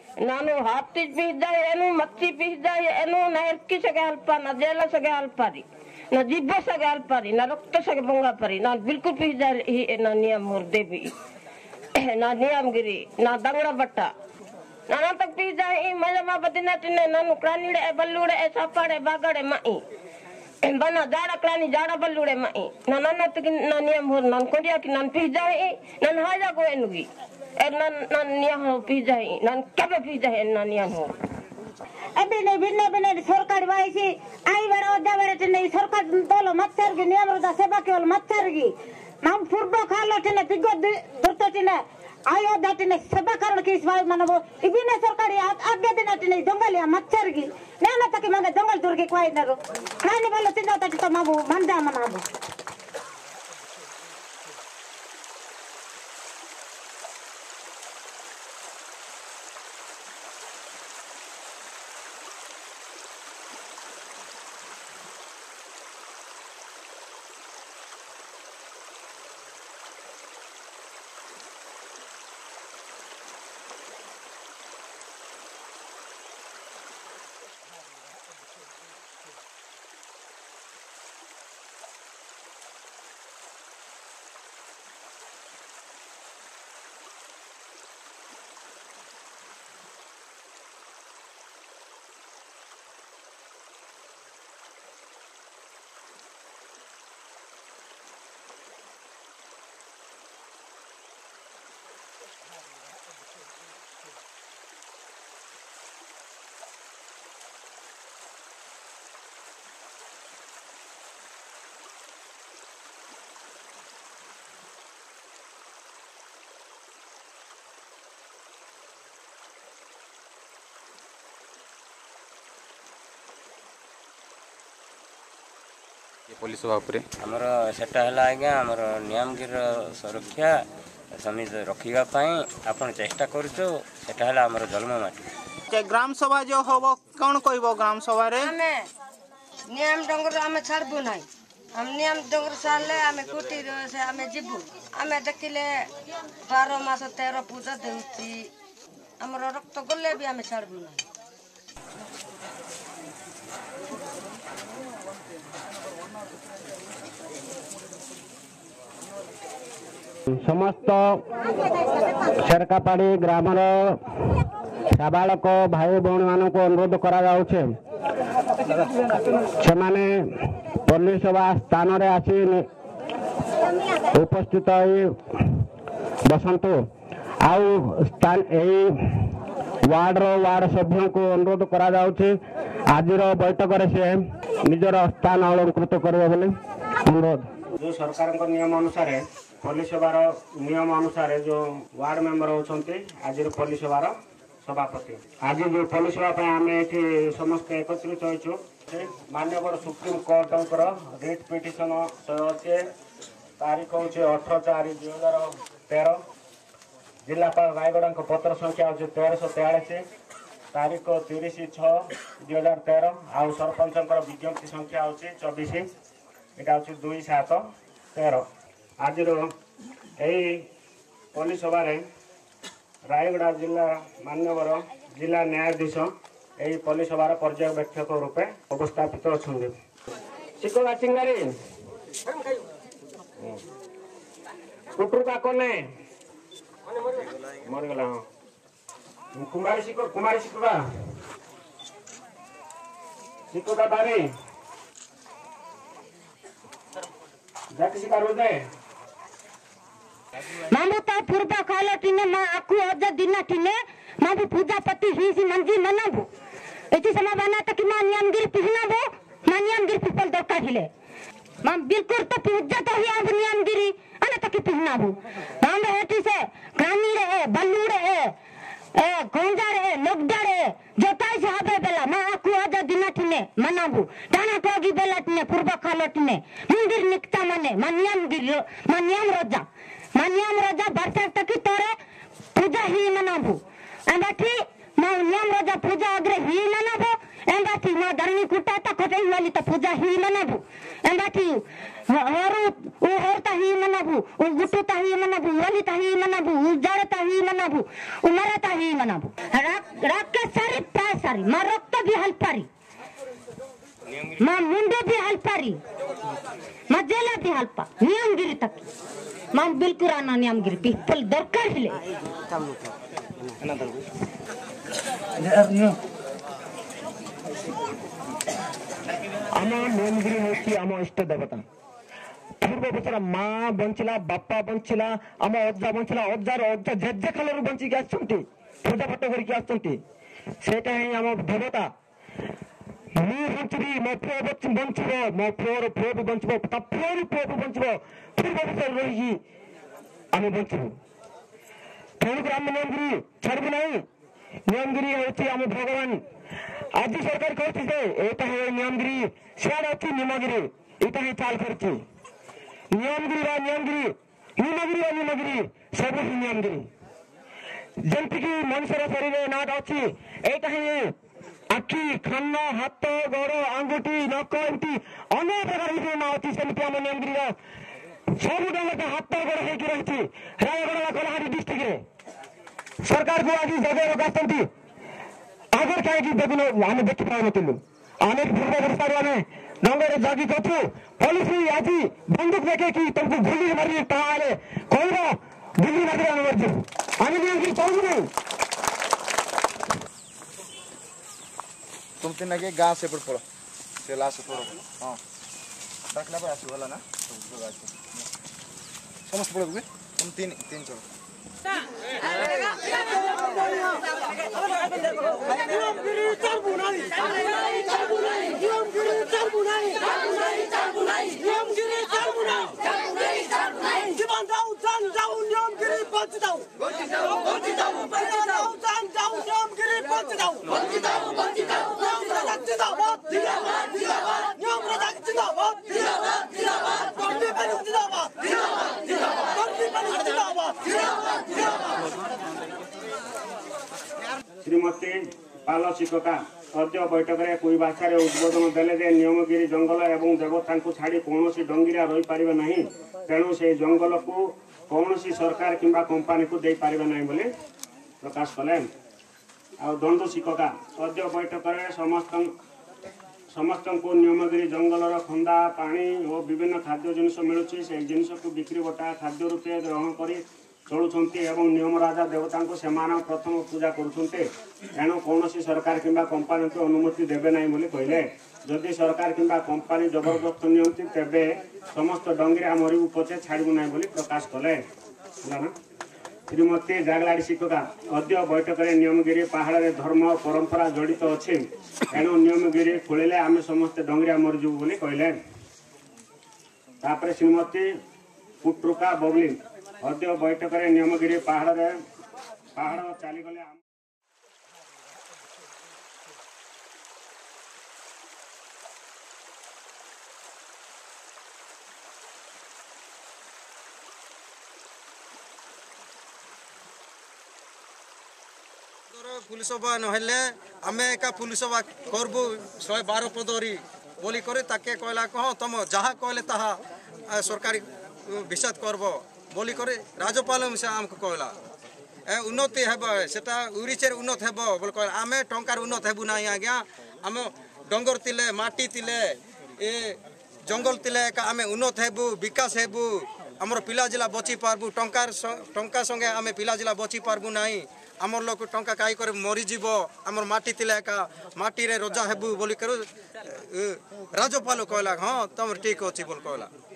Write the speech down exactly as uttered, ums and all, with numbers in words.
ನಾನು ಹತ್ತಿ ಪೀಸ್ದ ಏನು ಮಚ್ಚಿ ಪೀಸ್ದ ಏನು ನಾ ಎರ್ಕಿ ಸಗೆ ಅಲ್ಪ ನಾ ಜೇಲ ಸಗೆ ಅಲ್ಪಾರಿ ನಾ ಜಿಬ್ಬ ಸಗೆ ಅಲ್ಪಾರಿ ನಾ ರಕ್ತ ಸಗೆ ಬಂಗ ಪಾರಿ ನಾ ಬಿಲ್ಕುಲ್ ಪೀಸ್ದ ನಾ ನಿಯಮ मोर देवी ನಾ ನಿಯಮಗಿರಿ ನಾ ದಂಗಡ ಬಟ್ಟ ನಾನು ತಕ್ ಪೀಸ್ದ ಈ ಮಜಮ ಬದಿನ ತಿನ್ನೆ ನಾನು ಕ್ರಾನಿಡೆ ಬಲ್ಲುಡೆ ಸಾಪಾಡೆ ಬಾಗಡೆ ಮೈ बना जाड़ा क्लानी जाड़ा बल्लुड़े मई नन ना नियम हो नन कोडिया की नन पी जाए नन हाजा को एनुगी ए नन नन नियम हो पी जाए नन कबे पी जाए नन नियम हो अबे ने बिन्ने बिन्ने सरकार वाइसी आई बार ओदा बार ने सरकार तोलो मच्छर की नियम रदा सेवा केवल मच्छर की नाम फुरबो खालो तने पिगो दुरतो तने आयो दाटने सेवा करण की स्वाय मनबो इबिने सरकारी आगे दिन तने जंगल या मच्छर की नेना तक मगे जंगल दूर के कोई नरो खाने वाला तिंदा तक तो माबू मंदा मनाबो पुलिस बापरे हमर सेटा हला आज्ञा हमर नियमगिर सुरक्षा समिति रखिबा पई आपण चेष्टा करछो सेटा हला हमर जन्म माटी जे ग्राम सभा जो होबो कोन कहबो ग्राम सभा रे हमें नियम डंगर हमें छाड़बो नाही हम नियम डंगर साले हमें कुटी से हमें जिबु हमें देखिले बारह मास तेरह पूजा देउची हमर रक्त गले भी हमें छाड़बो नाही समस्त शेरकापाड़ी ग्रामर साबालक भाई भौणी मान को अनुरोध करा जाउछे से माने पुलिस सभा स्थान रे आसी उपस्थित बसंतु आउ स्थान एई वार्ड रो वार्ड सभ्यों को अनुरोध करा जाउछे आजिर बैठक रे से निजर स्थान अलंकृत करबे बोली अनुरोध जो सरकार को नियम अनुसार पुलिस सभार नियम अनुसार जो वार्ड मेंबर होती आज पुलिस सभार सभापति आज जो पुलिस सभा आम ये समस्त एकत्रित हो माननीय सुप्रीम कोर्ट रिट पिटिशन शहे तारीख हूँ अठर चार दुई हजार तेरह जिलापाल रायगढ़ पत्र संख्या हूँ तेरह तेयालीस तारीख तीस छः दुई हजार तेरह आउ सरपंच विज्ञप्ति संख्या हूँ चौबीस यहाँ हूँ दुई सात तेरह आज पुलिस सभा रायगढ़ जिला मान्यवर जिला न्यायाधीश यही पुलिस सभार पर्यवेक्षक रूपे अवस्थापित अच्छा शिकोगा चिंगारी कुटुका कोने मरगला हाँ कुमारी शिको कुमारी शिकोगा शिकोगा बारी जाति शिकार हो जाए ममता पूर्व कालो टिने मा आकु अज दिन टिने मा पूजा पति हिसी मंजी मनाबो एति समय बना तक मा नियम गिर पिहनाबो मा नियम गिर पिपल दरकार हिले मा बिल्कुल तो पूजा तो ही अब नियम गिरी अने तक पिहनाबो हम हेटी से ग्रामी रे बल्लू रे ए गोंजा रे लोगडा रे जोताई से हबे बेला मा आकु अज दिन टिने मनाबो दाना कोगी बेला टिने पूर्व कालो टिने मंदिर निकता माने मा नियम गिर मा नियम रोजा नियम राजा बरसात तक तोरे पूजा ही मनाबू एंबाठी मां नियम राजा पूजा अग्रे ही मनाबू एंबाठी मां धरनी कुटा तक खटई वाली तो पूजा ही मनाबू एंबाठी होरू ओ होरता ही मनाबू ओ गुटुता ही मनाबू वाली ता ही मनाबू उजाड़ता ही मनाबू उमरता ही मनाबू हरा राके सारी पाए सारी माँ रक्त भी हल पारी माँ मुंडे भी हल पारी माँ जेला भी हल पा नियमगिरी तक माँ बिल्कुल आना नियमगिरी पीपल दरकार ले आम नियमगिरी हूँ आम इष्ट देवता पूर्व बचर माँ बंचला बापा बंचला आम अजा बंचला अजार अजा जेजे कालू बंचिक आसुँच पूजा पाठ करके आसुँचा ही आम देवता ମୁଁ ବଞ୍ଚିବି ମୋ ପୁଅ ବଞ୍ଚିବ ମୋ ପୁଅର ପୁଅ ବି ବଞ୍ଚିବ ତା ପୁଅର ପୁଅ ବି ବଞ୍ଚିବ ପୂର୍ବ ବିଷୟରେ ରହିକି ଆମେ ବଞ୍ଚିବୁ ତେଣୁକରି ଆମେ ନିୟମଗିରି ଛାଡ଼ିବୁ ନାହିଁ ନିୟମଗିରି ହେଉଛି ଆମ ଭଗବାନ ଆଜି ସରକାର କହିଛି ଯେ ଏଇଟା ହେ ନିୟମଗିରି ସିଆଡ଼େ ଅଛି ନିମଗିରି ଏଇଟା ହିଁ ଚାଲ କରିଛି ନିୟମଗିରି ବା ନିୟମଗିରି ନିମଗିରି ବା ନିମଗିରି ସବୁ ହିଁ ନିୟମଗିରି ଯେମିତିକି ମଣିଷର ଶରୀରରେ ନାଁଟା ଅଛି ଏଇଟା ହିଁ आखि खान हाथ गोड़ आंगुठी नक एमती अनेक प्रकार ना अच्छी सेमती आम नियमगिरी सब डंगर हाथ गोड़ होगी रही रायगढ़ कलाहांडी डिस्ट्रिक्ट सरकार को आज जगह आसती आगे कहीं देखुन आम देखी पाऊनु आम पूर्व वर्षार आम डंगर जगी करु पुलिस आज बंदूक देखे कि तुमको गुली मारी कहे कह गुली मारे आम मरजु आम नियमगिरी कहूँ नहीं तुम तीन के गाँव से पड़ पड़ो से लास्ट पड़ो हाँ डाकला पर आसो वाला ना समस्त पड़ो तुम तीन तीन चलो श्रीमती पाल शिकोका अद्य बैठक में कोई भाषा उद्बोधन देले जे नियमगिरी जंगल एवं देवता छाड़ी कौन डंगिरा रही पारे ना तेणु से जंगल को कौन सरकार किंबा कंपानी को दे पारे ना बोली प्रकाश कले आ दंडु शिकोका अद्य बैठक में समस्त समस्त को नियमगिरी जंगल खंदा पानी और विभिन्न खाद्य जिनस मिलूँ से जिनस को बिक्री बटा खाद्य रूपे ग्रहण कर चलुंट एवं नियम राजा देवता को सेमान प्रथम पूजा करुँच कौन सरकार किंबा कंपानी को अनुमति देवे ना बोली कहले जदि सरकार किंबा कंपानी जबरदस्त नियंती तेबे समस्त डंगिरा मरबू पचे छाड़ू ना बोली प्रकाश कले श्रीमती जागलाड़ी शिकोका अद्य बैठक में नियमगिरी पहाड़ में धर्म परंपरा जड़ित अच्छे एणु नियमगिरी खोलिले आम समस्ते डंगिरा मरीजु बोली कहले श्रीमती पुट्रुका बबली अद्य बैठक में नियमगिरी पहाड़ में पहाड़ चलीगले पुलिस सभा नहले आम एका पुलिस सभा करबू शहे बार पदरी बोली करे ताके कहला कह तुम जहाँ कहले ताहा सरकारी विषद करब बोली करे राज्यपाल से आमको कहला ए उन्नति हेब सेटा उड़ीचेर उन्नत हेब बोल कहला आमे टंकार उन्नत हेबू ना आज्ञा आम डंगर तिले माटी तिले ए जंगल तिले एका आमे उन्नत हेबू विकास हेबू आमर पिला जिला बची पारबू टंकार टंका संगे आमे पिला जिला बची पारबू नाही आमर लोक टंका काई करे मरीजीव आमर माटी तिले एका माटी रे रजा हेबू बोली करू राज्यपाल कहला हाँ तुम ठीक अच्छी बोल कहला।